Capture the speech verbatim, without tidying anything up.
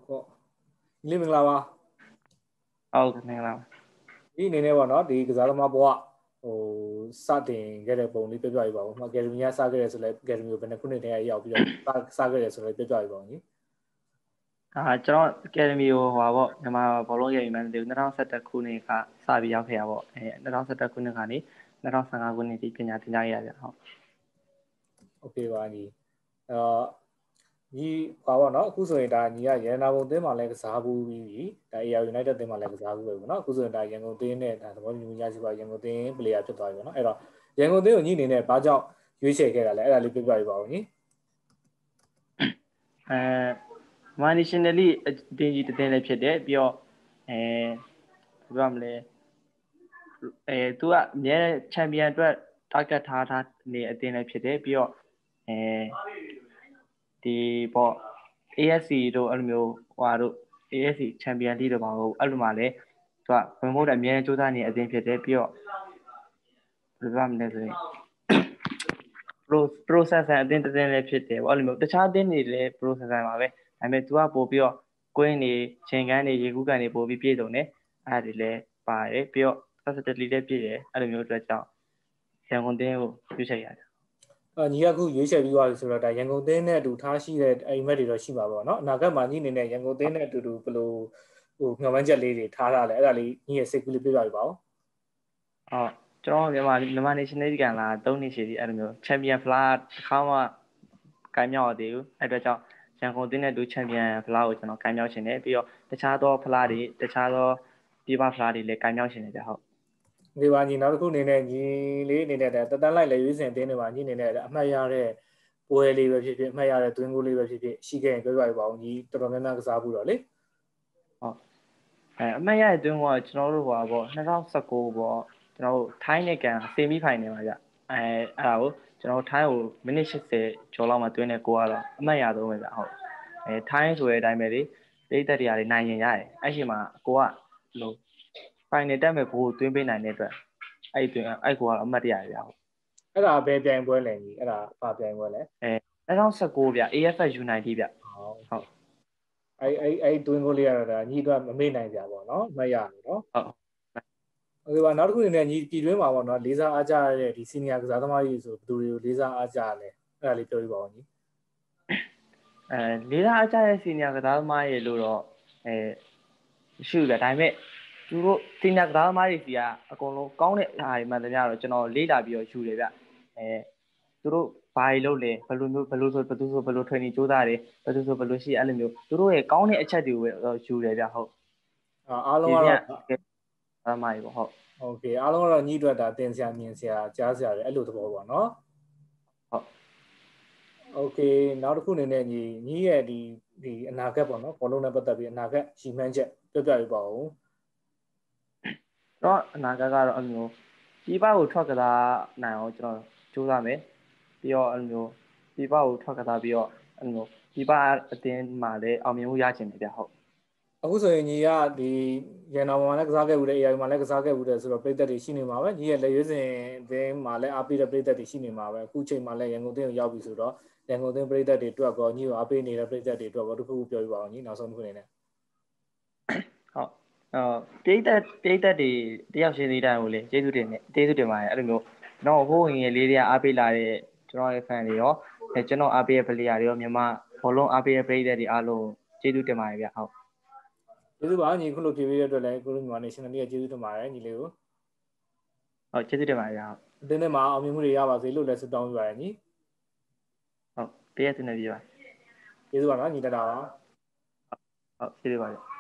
ပေါ့ဒီလေးမင်္ဂလာပါဟုတ်ကဲ့မင်္ဂလာပါဒီအနေနဲ့ပေါ့နော်ဒီကစားသမားဘဝဟိုစတင်ခဲ့တဲ့ပုံလေးပြပြပြပါဦး။အကယ်ဒမီကစခဲ့တယ်ဆိုလဲအကယ်ဒမီကိုဘယ်နှစ်ခုနှစ်တည်းရောက်ပြီးတော့စစခဲ့တယ်ဆိုလဲပြပြပြပါဦးကြီး။အာကျွန်တော်အကယ်ဒမီကိုဟိုပါပေါ့မြန်မာဘောလုံးရေးမှန်းတယ်၂၀၁၁ခုနှစ်ကစပြီးရောက်ခဲ့ရပေါ့အဲ၂၀၁၁ခုနှစ်ကနေ၂၀၁၅ခုနှစ်ထိပညာသင်ကြားရရဟုတ်။ Okay ပါညီ။အော်ညီပါပေါ့နော်အခုဆိုရင်ဒါညီကရန်နာဘုံတင်းမှာလည်းကစားဘူးပြီးဒါ A R United တင်းမှာလည်းကစားဘူးပဲပေါ့နော်အခုဆိုရင်ဒါရန်ကုန်တင်းနဲ့ဒါသဘောတူညီမှုရရှိပါရန်ကုန်တင်း player ဖြစ်သွားပြီပေါ့နော်အဲ့တော့ရန်ကုန်တင်းကိုညီအနေနဲ့ဘာကြောင့်ရွေးချယ်ခဲ့တာလဲအဲ့ဒါလေးပြပြပြပါဦးညီအဲမာနီရှင်နယ်လီအတင်းကြီးတင်းလည်းဖြစ်တယ်ပြီးတော့အဲဘယ်လိုမလဲအဲသူကအမြဲချန်ပီယံအတွက် target ထားထားနေအတင်းလည်းဖြစ်တယ်ပြီးတော့အဲဒီပေါ့ A S C တို့အဲ့လိုမျိုးဟိုဟာတို့ A S C Champion League တို့ပါဟုတ်အဲ့လိုမှလည်းသူကဝင်ဖို့အမြဲစူးစမ်းနေအတင်းဖြစ်တယ်ပြီးတော့ဘယ်လိုမှမလဲဆိုရင် pro process အတင်းတင်းလည်းဖြစ်တယ်ပေါ့အဲ့လိုမျိုးတခြားအတင်းတွေလည်း process ပါပဲဒါပေမဲ့ तू ကပို့ပြီးတော့ကွင်းနေချိန်ကန်းနေရေကူးကန်နေပို့ပြီးပြည့်စုံတယ်အဲ့ဒါတွေလည်းပါတယ်ပြီးတော့ facility လည်းပြည့်တယ်အဲ့လိုမျိုးအတွက်ကြောင့်ရန်ကုန်တင်းကိုရွေးချယ်ရတယ်အာညီကအခုရွေးချယ်ပြီးသွားပြီဆိုတော့ဒါရန်ကုန်တင်းနဲ့အတူထားရှိတဲ့အိမ်မက်တွေတော့ရှိပါပေါ့နော်အနာဂတ်မှာညီအနေနဲ့ရန်ကုန်တင်းနဲ့အတူတူဘယ်လိုဟိုမျှော်မှန်းချက်လေးတွေထားထားလဲအဲ့ဒါလေးညီရဲ့စိတ်ကူးလေးပြပြပြပါဦးဟုတ်ကျွန်တော်မြန်မာမြန်မာ national ကန်လာ၃နှစ်ရှိပြီအဲ့လိုမျိုး champion flag တစ်ခါမှကိုင်းမြောက်ရသေးဘူးအဲ့အတွက်ကြောင့်ရန်ကုန်တင်းနဲ့တူ champion flag ကိုကျွန်တော်ကိုင်းမြောက်ရှင်တယ်ပြီးတော့တခြားသော flag တွေတခြားသောပြပ flag တွေလည်းကိုင်းမြောက်ရှင်တယ်ဗျဟုတ်ဒီပါညီနောက်တစ်ခုအနေနဲ့ညီလေးအနေနဲ့တတန်းလိုက်လေရွေးစင်တင်းတွေမှာညီအနေနဲ့အမှတ်ရတဲ့ပွဲလေးပဲဖြစ်ဖြစ်အမှတ်ရတဲ့သွင်းကိုလေးပဲဖြစ်ဖြစ်ရှိခဲ့ရင်ပြောပြပါဦးညီတော်တော်များများကစားဘူးတော့လေဟုတ်အဲအမှတ်ရတဲ့သွင်းကကျွန်တော်တို့ဟိုပါပေါ့၂၀၁၉ပေါ့ကျွန်တော်တို့ထိုင်းနဲ့ကန်ဆီမီဖိုင်နယ်မှာကြအဲအဲ့ဒါကိုကျွန်တော်ထိုင်းကိုမိနစ်၈၀ကျော်လောက်မှသွင်းတဲ့ကိုကတော့အမှတ်ရဆုံးပဲဗျဟုတ်အဲထိုင်းဆိုတဲ့အတိုင်းပဲလေတိတ်တက်တရားတွေနိုင်ရင်ရတယ်အဲ့ဒီမှာကိုကလို့ဖိုင်နယ်တက်မဲ့ကိုသွင်းပေးနိုင်တဲ့အတွက်အဲ့သွင်းအဲ့ကိုကတော့အမှတ်တရရဗျဟုတ်အဲ့ဒါဘယ်ပြိုင်ပွဲလဲညီအဲ့ဒါဘာပြိုင်ပွဲလဲအဲ၂၀၁၉ဗျ A F F U nineteen ဗျဟုတ်အဲ့အဲ့အဲ့တွင်းကိုလေးရတာညီတို့မမေ့နိုင်ကြပါတော့မရဘူးเนาะဟုတ်โอเคပါနောက်တစ်ခုအနေနဲ့ညီပြည်တွင်းမှာပေါ့เนาะလေးစားအားကြရတဲ့ဒီစီနီယာကစားသမားကြီးဆိုဘယ်သူတွေကိုလေးစားအားကြရလဲအဲ့ဒါလေးပြောပြပါဦးညီအဲလေးစားအားကြတဲ့စီနီယာကစားသမားတွေလို့တော့အဲရှိဘူးဗျဒါပေမဲ့သူတို့စီနီယာကစားသမားတွေစီကအကုန်လုံးကောင်းတဲ့အားတွေမှန်တယ်များတော့ကျွန်တော်လေးလာပြီးတော့ယူတယ်ဗျအဲသူတို့ဘာတွေလုပ်လဲဘယ်လိုမျိုးဘယ်လိုဆိုဘယ်သူဆိုဘယ်လို training ကြိုးစားတယ်ဘယ်သူဆိုဘယ်လိုရှိအဲ့လိုမျိုးသူတို့ရဲ့ကောင်းတဲ့အချက်တွေကိုပဲယူတယ်ဗျဟုတ်အားလုံးကတော့အမိုင်ပေါ့ဟုတ်โอเคအားလုံးကတော့ညီအတွက်ဒါတင်စရာမြင်စရာကြားစရာတွေအဲ့လိုသဘောပေါ့เนาะဟုတ်โอเคနောက်တစ်ခုအနေနဲ့ညီညီရဲ့ဒီဒီအနာဂတ်ပေါ့เนาะဘောလုံးနဲ့ပတ်သက်ပြီးအနာဂတ်ရှီမှန်းချက်ပြောပြပြပါဦးတော့အနာဂတ်ကတော့အဲ့လိုမျိုးဒီဘက်ကိုထွက်ကစားနိုင်အောင်ကျွန်တော်ကြိုးစားမယ်ပြီးတော့အဲ့လိုမျိုးဒီဘက်ကိုထွက်ကစားပြီးတော့အဲ့လိုမျိုးဒီဘက်အတင်းမှာလည်းအောင်မြင်မှုရချင်တယ်ဗျဟုတ်အခုဆိုရင်ညီကဒီရန်တော်မှာလည်းကစားခဲ့ဘူးတယ် A I မှာလည်းကစားခဲ့ဘူးတယ်ဆိုတော့ပြည်သက်တွေရှိနေမှာပဲညီရဲ့လက်ရွေးစင်အသင်းမှာလည်းအားပေးတဲ့ပြည်သက်တွေရှိနေမှာပဲအခုချိန်မှာလည်းရန်ကုန်အသင်းကိုရောက်ပြီဆိုတော့ရန်ကုန်အသင်းပြည်သက်တွေအတွက်ကောညီကိုအားပေးနေတဲ့ပြည်သက်တွေအတွက်ကောတစ်ခုခုပြောပြပါအောင်ညီနောက်ဆုံးတစ်ခုအနေနဲ့ဟုတ်အော်ပြည်သက်ပြည်သက်တွေတယောက်ချင်းသေးတိုင်းကိုလေကျေးဇူးတင်တယ်ကျေးဇူးတင်ပါတယ်အဲ့လိုမျိုးကျွန်တော်ဟိုးငယ်လေးတွေကအားပေးလာတဲ့ကျွန်တော်ရဲ့ fan တွေရောအဲကျွန်တော်အားပေးတဲ့ player တွေရောမြန်မာဘောလုံးအားပေးတဲ့ပြည်သက်တွေအားလုံးကျေးဇူးတင်ပါတယ်ဗျဟုတ်ကျေးဇူးပါညီခုလိုဖြေပေးတဲ့အတွက်လည်းကိုလိုမြန်မာ national လေးကကျေးဇူးတင်ပါတယ်ညီလေးကိုဟုတ်ကျေးဇူးတင်ပါတယ်ဗျဟုတ်အသင်းထဲမှာအောင်မြင်မှုတွေရပါစေလို့လည်းဆုတောင်းပေးပါတယ်ညီဟုတ်တရားတင်နေပြီပါကျေးဇူးပါနော်ညီတတာပါဟုတ်ကျေးဇူးပါတယ်